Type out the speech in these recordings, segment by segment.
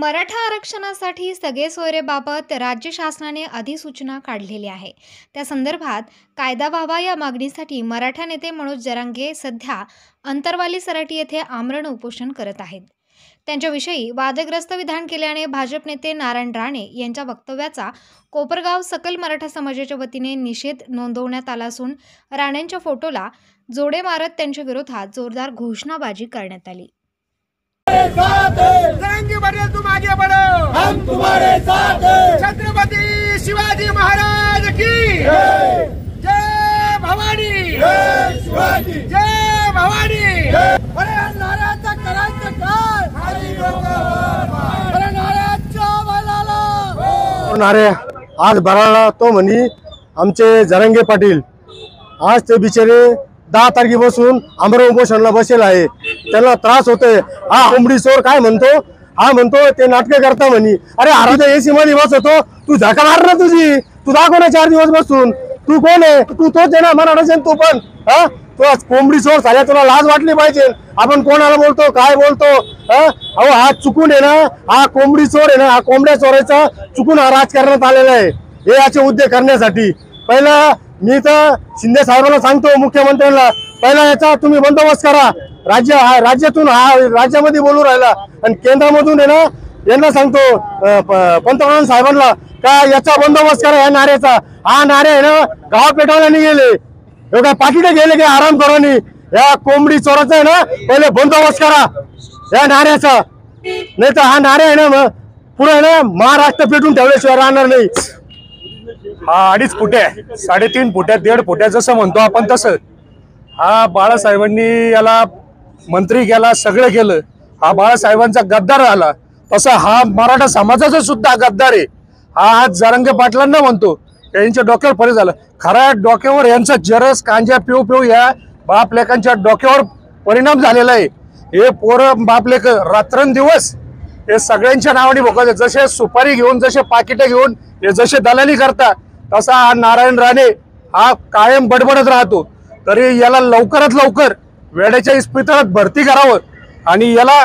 मराठा आरक्षणासाठी सगळे सोयरेबाबत राज्य शासनाने अधिसूचना काढलेली आहे। त्या संदर्भात कायदा व्हावा या मागणीसाठी मराठा नेते मनोज जरांगे सध्या अंतरवाली सराटी येथे आमरण उपोषण करत आहेत। त्यांच्याविषयी वादग्रस्त विधान केल्याने भाजप नेते नारायण राणे यांच्या वक्तव्याचा कोपरगाव सकल मराठा समाजाच्या वतीने निषेध नोंदवण्यात आला असून राणेंच्या फोटोला जोडे मारत त्यांच्या विरोधात जोरदार घोषणाबाजी करण्यात आली। जरांगे बढ़ो तुम आगे बढ़ो, हम तुम्हारे साथ हैं। छत्रपति शिवाजी महाराज की जय भवानी, जय शिवाजी, जय भवानी। अरे नारायणचा करायचं काय? अरे नारायणच्या वालाला नारे आज भराला तो म्हणी आमचे जरांगे पाटील आज ते बिचारे 10 तारखेपासून आमरण उपोषणाला बसेल आहे। त्यांना त्रास होतोय। हा कोंबडी चोर काय म्हणतो? हा म्हणतो ते नाटके करता म्हणी। अरे आराध्या एसी मध्ये बसतो, तू झाका मार ना तुझी, तू दाखव ना 4 दिवस बसून। तू कोण आहे? तू तोच आहे ना मराठा, तू पण हा तू आज कोंबडी चोर झाल्या, तुला लाज वाटली पाहिजे। आपण कोणाला बोलतो, काय बोलतो? अहो हा चुकून आहे ना, हा कोंबडी चोर आहे ना, हा कोंबड्या चोरायचा चुकून हा राजकारणात आलेला आहे। हे याचे उद्योग करण्यासाठी पहिला मी तर शिंदे साहेबांना सांगतो, मुख्यमंत्र्यांना, पहिला याचा तुम्ही बंदोबस्त करा। राज्यातून हा राज्यामध्ये बोलू राहिला आणि केंद्रामधून आहे ना यांना सांगतो पंतप्रधान साहेबांना का याचा बंदोबस्त करा या नाऱ्याचा। हा नारे आहे ना गाव पेटवायला नाही गेले, एवढ्या पाकिटे गेले की आराम करून या कोंबडी चोराचा आहे ना पहिले बंदोबस्त करा या नाऱ्याचा, नाही तर हा नारे आहे ना पुढे ना महाराष्ट्र पेटून ठेवल्याशिवाय राहणार नाही। हा 2.5 फुटे 3.5 फुट्या 1.5 फुट्या जसं म्हणतो आपण तसं हा बाळासाहेबांनी याला मंत्री केला, सगळं केलं। हा बाळासाहेबांचा गद्दार आला, तसा हा मराठा समाजाचा सुद्धा गद्दार आहे। हा आज जरांगे पाटलांना म्हणतो यांच्या डोक्यावर परिणाम झाला। खऱ्या डोक्यावर यांचा जरस कांजा पिऊ पिऊ या बाप लेकांच्या डोक्यावर परिणाम झालेला आहे। हे पोरं बाप लेक रात्रंदिवस हे सगळ्यांच्या नावाने भोगत, जसे सुपारी घेऊन, जसे पाकिटे घेऊन हे जसे दलाली करतात, तसा हा नारायण राणे हा कायम बडबडत राहतो। तरी याला लवकरात लवकर वेड्याच्या इस्पितळात भरती करावं आणि याला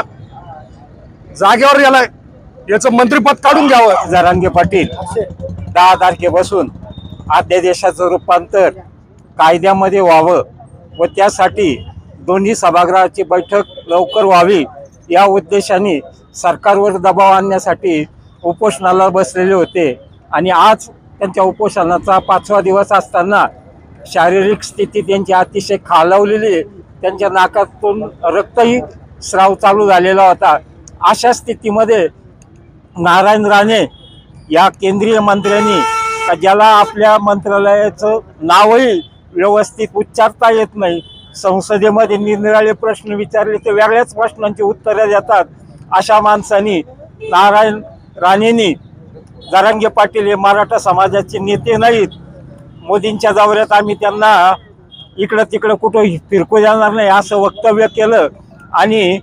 जागेवर याचं मंत्रिपद काढून घ्यावं। जरांगे पाटील 10 तारखेपासून अध्यादेशाचं रूपांतर कायद्यामध्ये व्हावं व त्यासाठी दोन्ही सभागृहाची बैठक लवकर व्हावी या उद्देशाने सरकारवर दबाव आणण्यासाठी उपोषणाला बसलेले होते। आणि आज त्यांच्या उपोषणाचा 5वा दिवस असताना शारीरिक स्थिती त्यांची अतिशय खालावलेली, त्यांच्या नाकातून रक्तही स्राव चालू झालेला होता। अशा स्थितीमध्ये नारायण राणे या केंद्रीय मंत्र्यांनी, ज्याला आपल्या मंत्रालयाचं नावही व्यवस्थित उच्चारता येत नाही, संसदेमध्ये निरनिराळे प्रश्न विचारले तर वेगळ्याच प्रश्नांची उत्तरं देतात, अशा माणसांनी नारायण राणेंनी जरांगे पाटील हे मराठा समाजाचे नेते नाहीत, मोदींच्या दौऱ्यात आम्ही त्यांना इकडं तिकडं कुठं फिरकू देणार नाही असं वक्तव्य केलं। आणि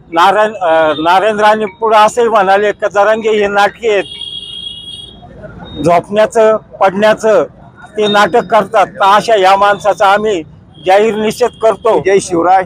नारायण राणे पुढे असंही म्हणाले की जरांगे हे नाटके आहेत, झोपण्याचं पडण्याचं ते नाटक करतात। तर अशा या माणसाचा आम्ही जाहीर निषेध करतो। जय शिवराय।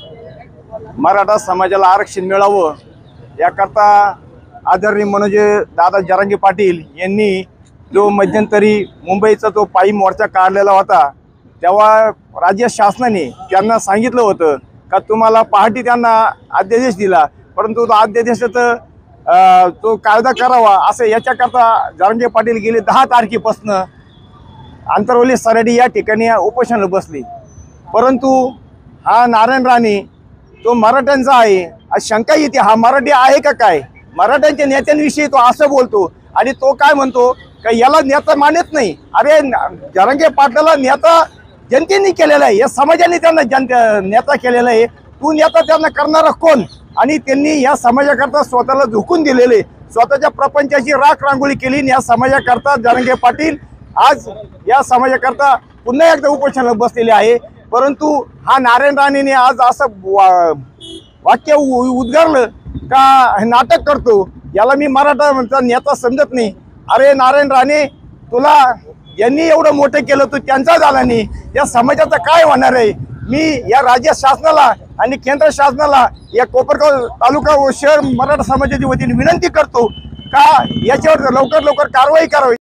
मराठा समाजाला आरक्षण मिळावं याकरता आदरणीय मनोज दादा जरांगे पाटील यांनी जो मध्यंतरी मुंबईचा तो पायी मोर्चा काढलेला होता, तेव्हा राज्य शासनाने त्यांना सांगितलं होतं का तुम्हाला पहाटे त्यांना अध्यादेश दिला, परंतु तो अध्यादेशाचा तो कायदा करावा असं याच्याकरता जरांगे पाटील गेले 10 तारखेपासून अंतरवली सराटी या ठिकाणी उपोषणाला बसले। परंतु हा नारायण राणे तो मराठ्यांचा आहे, आज शंका येते हा मराठी आहे का काय? मराठ्यांच्या नेत्यांविषयी तो असं बोलतो आणि तो काय म्हणतो का याला नेता मानत नाही। अरे जरांगे पाटलाला नेता जनतेने केलेला आहे, या समाजाने त्यांना नेता केलेला आहे। तू नेता त्यांना करणारा कोण? आणि त्यांनी या समाजाकरता स्वतःला झुकून दिलेले, स्वतःच्या प्रपंचाची राख रांगोळी केली। या समाजाकरता जरांगे पाटील आज या समाजाकरता पुन्हा एकदा उपोषणाला बसलेले आहे। परंतु हा नारायण राणेने आज असं वाक्य उद्गारलं का नाटक करतो, याला मी मराठा नेता समजत नाही। अरे नारायण राणे, तुला यांनी एवढं मोठं केलं, तू त्यांचा झाला नाही, या समाजाचं काय होणार आहे? मी या राज्य शासनाला आणि केंद्र शासनाला या कोपरगाव तालुका व शहर मराठा समाजाच्या वतीने विनंती करतो का याच्यावर लवकर कारवाई करावी।